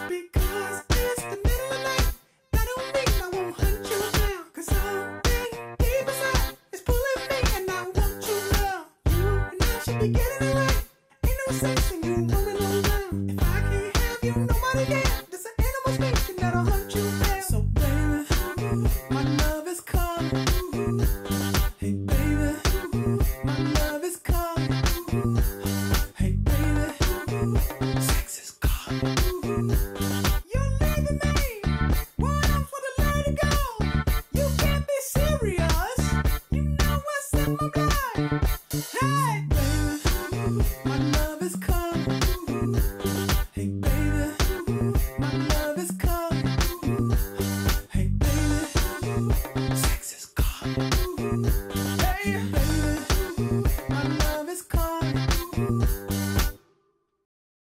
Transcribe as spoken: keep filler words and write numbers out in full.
Because it's the middle of the night, that don't mean I won't hunt you down. 'Cause something deep inside is pulling me and I want you now. You and I should be getting it right. Ain't no sense in you rolling around. If I can't have you, nobody can. There's an animal speaking that'll hunt you down. So baby, my love is calling. Hey baby, my love is calling. Hey baby,